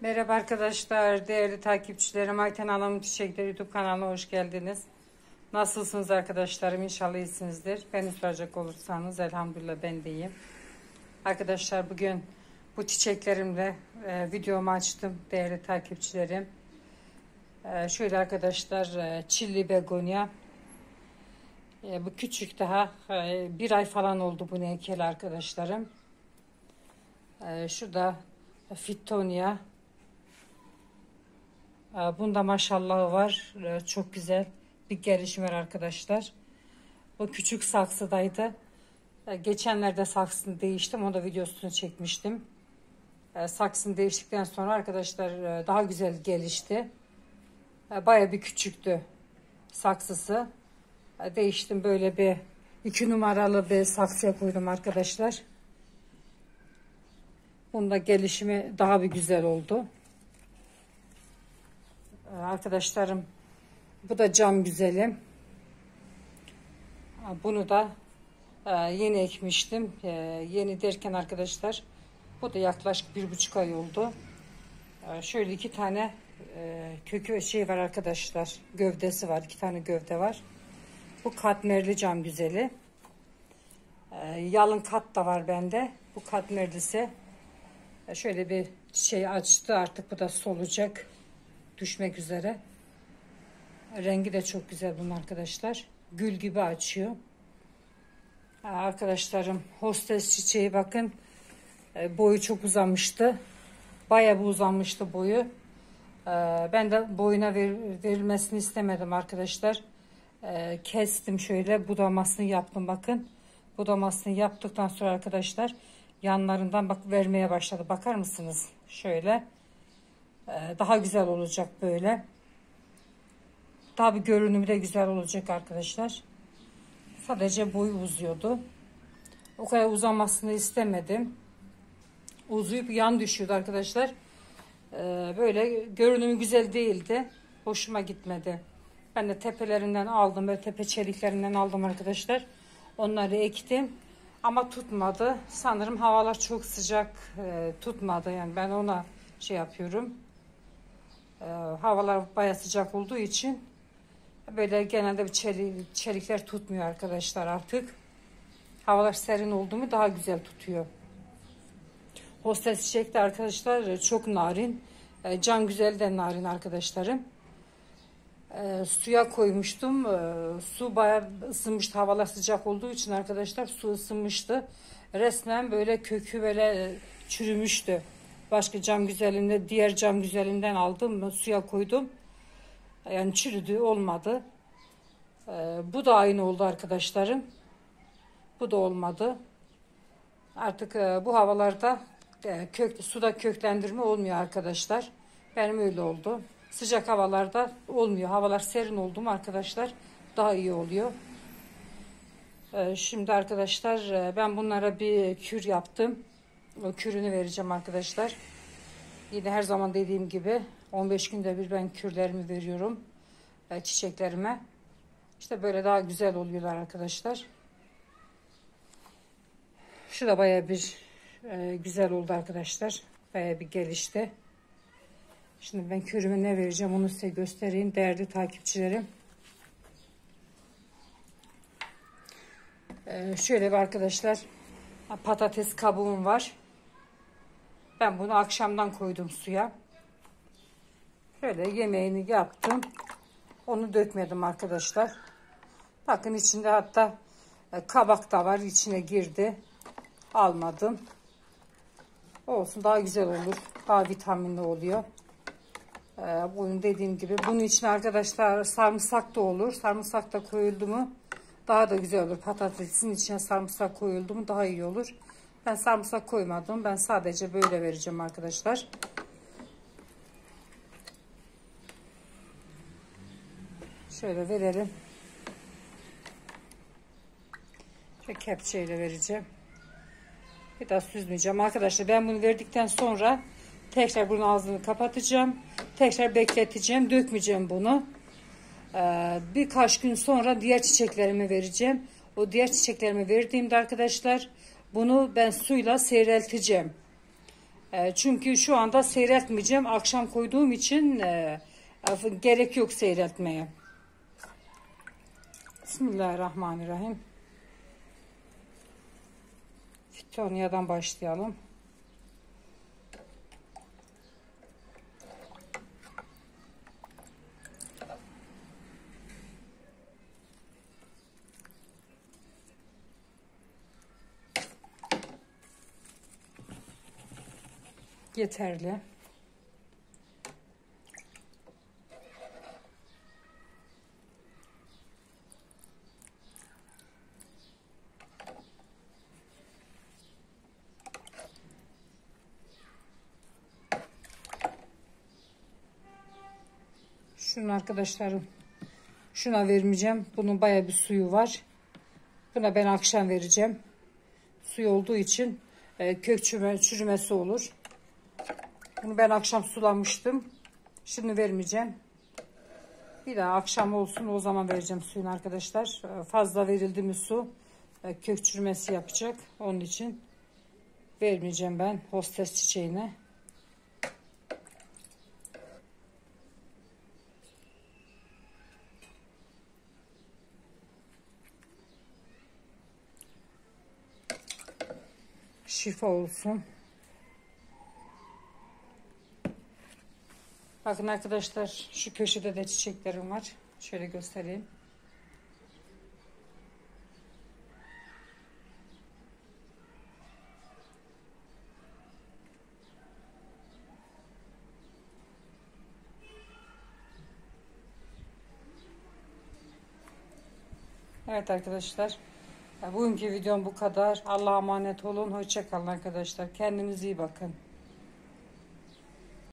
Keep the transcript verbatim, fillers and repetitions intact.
Merhaba arkadaşlar, değerli takipçilerim. Ayten Hanım Çiçekleri YouTube kanalına hoş geldiniz. Nasılsınız arkadaşlarım? İnşallah iyisinizdir. Beni soracak olursanız elhamdülillah ben de iyiyim. Arkadaşlar bugün bu çiçeklerimle e, videomu açtım değerli takipçilerim. E, şöyle arkadaşlar e, çilli begonya. E, bu küçük daha e, bir ay falan oldu bu ekeli arkadaşlarım. E, şurada Fittonia. Bunda maşallah var. Çok güzel bir gelişim var arkadaşlar. O küçük saksıdaydı. Geçenlerde saksını değiştim. O da videosunu çekmiştim. Saksını değiştikten sonra arkadaşlar daha güzel gelişti. Baya bir küçüktü saksısı. Değiştim, böyle bir iki numaralı bir saksıya koydum arkadaşlar. Bunda gelişimi daha bir güzel oldu. Arkadaşlarım bu da cam güzelim. Bunu da yeni ekmiştim. Yeni derken arkadaşlar bu da yaklaşık bir buçuk ay oldu. Şöyle iki tane kökü şey var arkadaşlar. Gövdesi var. İki tane gövde var. Bu katmerli cam güzeli. Yalın kat da var bende. Bu katmerlisi şöyle bir şey açtı. Artık bu da solacak. Düşmek üzere. Rengi de çok güzel bunun arkadaşlar. Gül gibi açıyor. Arkadaşlarım hostes çiçeği bakın. Boyu çok uzamıştı. Bayağı bir uzamıştı boyu. Ben de boyuna verilmesini istemedim arkadaşlar. Kestim, şöyle budamasını yaptım bakın. Budamasını yaptıktan sonra arkadaşlar yanlarından bak vermeye başladı. Bakar mısınız? Şöyle. Daha güzel olacak böyle. Daha bir görünümü de güzel olacak arkadaşlar. Sadece boyu uzuyordu. O kadar uzamasını istemedim. Uzayıp yan düşüyordu arkadaşlar. Böyle görünümü güzel değildi. Hoşuma gitmedi. Ben de tepelerinden aldım. Böyle tepe çeliklerinden aldım arkadaşlar. Onları ektim. Ama tutmadı. Sanırım havalar çok sıcak tutmadı. Yani ben ona şey yapıyorum. Ee, havalar bayağı sıcak olduğu için böyle genelde bir çelik, çelikler tutmuyor arkadaşlar artık. Havalar serin oldu mu daha güzel tutuyor. Hostes çiçek de arkadaşlar çok narin. E, can güzel de narin arkadaşlarım. E, suya koymuştum. E, su bayağı ısınmıştı. Havalar sıcak olduğu için arkadaşlar su ısınmıştı. Resmen böyle kökü böyle çürümüştü. Başka cam güzelinde, diğer cam güzelinden aldım, suya koydum. Yani çürüdü, olmadı. Ee, bu da aynı oldu arkadaşlarım. Bu da olmadı. Artık e, bu havalarda e, kök, suda köklendirme olmuyor arkadaşlar. Benim öyle oldu. Sıcak havalarda olmuyor. Havalar serin oldu mu arkadaşlar daha iyi oluyor. Ee, şimdi arkadaşlar e, ben bunlara bir kür yaptım. O kürünü vereceğim arkadaşlar. Yine her zaman dediğim gibi on beş günde bir ben kürlerimi veriyorum e, çiçeklerime. İşte böyle daha güzel oluyorlar arkadaşlar. Şu da baya bir e, güzel oldu arkadaşlar. Baya bir gelişti. Şimdi ben kürüme ne vereceğim onu size göstereyim değerli takipçilerim. E, şöyle bir arkadaşlar patates kabuğum var. Ben bunu akşamdan koydum suya. Şöyle yemeğini yaptım. Onu dökmedim arkadaşlar. Bakın içinde hatta kabak da var. İçine girdi. Almadım. Olsun, daha güzel olur. Daha vitaminli oluyor. Ee, bunun dediğim gibi. Bunun için arkadaşlar sarımsak da olur. Sarımsak da koyuldu mu daha da güzel olur. Patatesin içine sarımsak koyuldu mu daha iyi olur. Ben sarımsak koymadım. Ben sadece böyle vereceğim arkadaşlar. Şöyle verelim. Şöyle kepçeyle vereceğim. Bir daha süzmeyeceğim arkadaşlar. Ben bunu verdikten sonra tekrar bunun ağzını kapatacağım. Tekrar bekleteceğim. Dökmeyeceğim bunu. Ee, birkaç gün sonra diğer çiçeklerimi vereceğim. O diğer çiçeklerimi verdiğimde arkadaşlar bunu ben suyla seyrelteceğim. E, çünkü şu anda seyretmeyeceğim. Akşam koyduğum için e, e, gerek yok seyretmeye. Bismillahirrahmanirrahim. Fitonya'dan başlayalım. Yeterli. Şunun arkadaşlarım, şuna vermeyeceğim. Bunun baya bir suyu var. Buna ben akşam vereceğim. Suyu olduğu için e, kök çürüme, çürümesi olur. Bunu ben akşam sulamıştım. Şimdi vermeyeceğim. Bir daha akşam olsun, o zaman vereceğim suyunu arkadaşlar. E, fazla verildi mi su e, kök çürümesi yapacak. Onun için vermeyeceğim ben hostes çiçeğine. Şifa olsun. Bakın arkadaşlar, şu köşede de çiçeklerim var. Şöyle göstereyim. Evet arkadaşlar. Bugünkü videom bu kadar. Allah'a emanet olun. Hoşça kalın arkadaşlar. Kendinize iyi bakın.